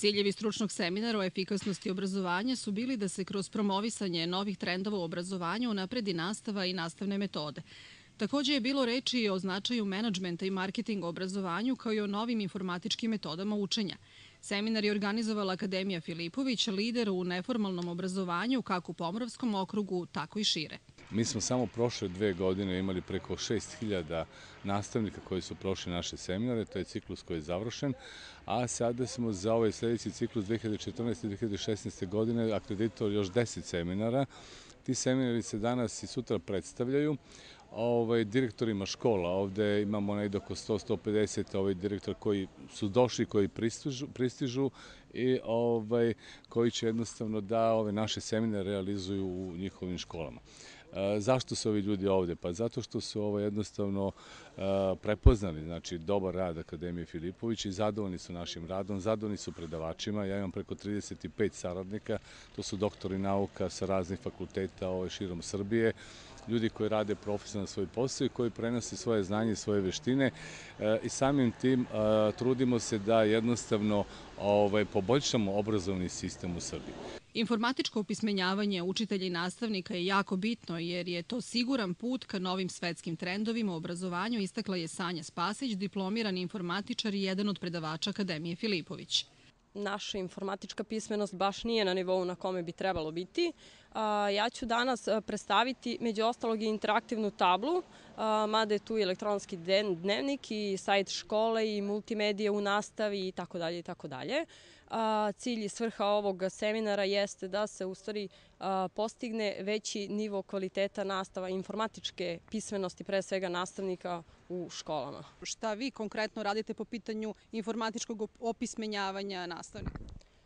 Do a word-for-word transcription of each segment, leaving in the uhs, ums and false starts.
Ciljevi stručnog seminara o efikasnosti obrazovanja su bili da se kroz promovisanje novih trendova u obrazovanju unapredi nastava i nastavne metode. Također je bilo reči i o značaju menadžmenta i marketinga u obrazovanju, kao i o novim informatičkim metodama učenja. Seminar je organizovala Akademija Filipović, lider u neformalnom obrazovanju kako u Pomoravskom okrugu, tako i šire. Mi smo samo prošle dve godine imali preko šest hiljada nastavnika koji su prošli naše seminare, to je ciklus koji je završen, a sada smo za ovaj sljedeći ciklus dve hiljade četrnaeste. i dve hiljade šesnaeste. godine akreditovali još deset seminara. Ti seminari se danas i sutra predstavljaju ovaj, direktorima škola. Ovde imamo negdje oko sto do sto pedeset ovaj, direktora koji su došli, koji pristižu, pristižu i ovaj, koji će jednostavno da ove naše seminare realizuju u njihovim školama. Zašto su ovi ljudi ovde? Pa zato što su ovo jednostavno prepoznali, znači dobar rad Akademije Filipović i zadovoljni su našim radom, zadovoljni su predavačima. Ja imam preko trideset pet saradnika, to su doktori nauka sa raznih fakulteta ovaj, širom Srbije, ljudi koji rade profesionalno svoj posao i koji prenose svoje znanje i svoje veštine i samim tim trudimo se da jednostavno ovaj, poboljšamo obrazovni sistem u Srbiji. Informatičko opismenjavanje učitelja i nastavnika je jako bitno jer je to siguran put ka novim svetskim trendovima u obrazovanju, istakla je Sanja Spasić, diplomirani informatičar i jedan od predavača Akademije Filipović. Naša informatička pismenost baš nije na nivou na kome bi trebalo biti. Ja ću danas predstaviti među ostalog i interaktivnu tablu, mada je tu i elektronski dnevnik i sajt škole i multimedija u nastavi itd. itd. Cilj i svrha ovog seminara jeste da se u stvari postigne veći nivo kvaliteta nastava informatičke pismenosti, pre svega nastavnika u školama. Šta vi konkretno radite po pitanju informatičkog opismenjavanja nastavnika?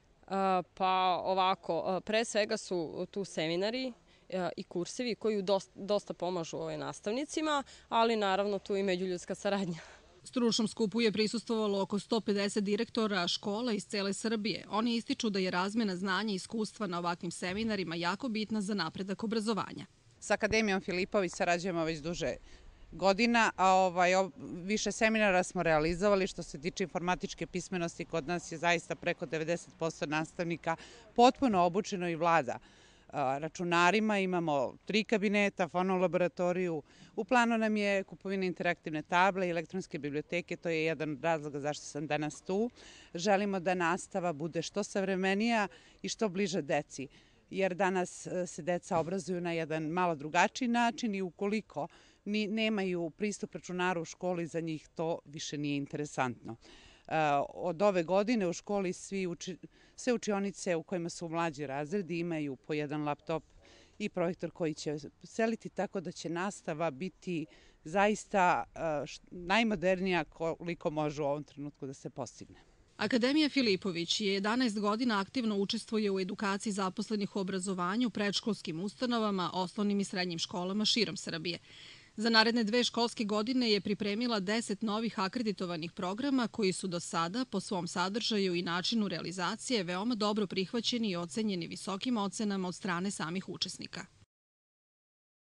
Pa ovako, pre svega su tu seminari i kursevi koji dosta pomažu nastavnicima, ali naravno tu i međuljudska saradnja. Stručnom skupu je prisustvovalo oko sto pedeset direktora škola iz cele Srbije. Oni ističu da je razmena znanja i iskustva na ovakvim seminarima jako bitna za napredak obrazovanja. Sa Akademijom Filipović sarađujemo već duže godina, a ovaj, više seminara smo realizovali. Što se tiče informatičke pismenosti, kod nas je zaista preko devedeset posto nastavnika potpuno obučeno i vlada računarima. Imamo tri kabineta, fonolaboratoriju. U planu nam je kupovina interaktivne table i elektronske biblioteke. To je jedan od razloga zašto sam danas tu. Želimo da nastava bude što savremenija i što bliže deci. Jer danas se deca obrazuju na jedan malo drugačiji način i ukoliko nemaju pristup računaru u školi, za njih to više nije interesantno. Od ove godine u školi sve učionice u kojima su mlađi razredi imaju po jedan laptop i projektor koji će seliti, tako da će nastava biti zaista najmodernija koliko može u ovom trenutku da se postigne. Akademija Filipović je jedanaest godina aktivno učestvuje u edukaciji zaposlenih u obrazovanju, predškolskim ustanovama, osnovnim i srednjim školama širom Srbije. Za naredne dve školske godine je pripremila deset novih akreditovanih programa koji su do sada po svom sadržaju i načinu realizacije veoma dobro prihvaćeni i ocenjeni visokim ocenama od strane samih učesnika.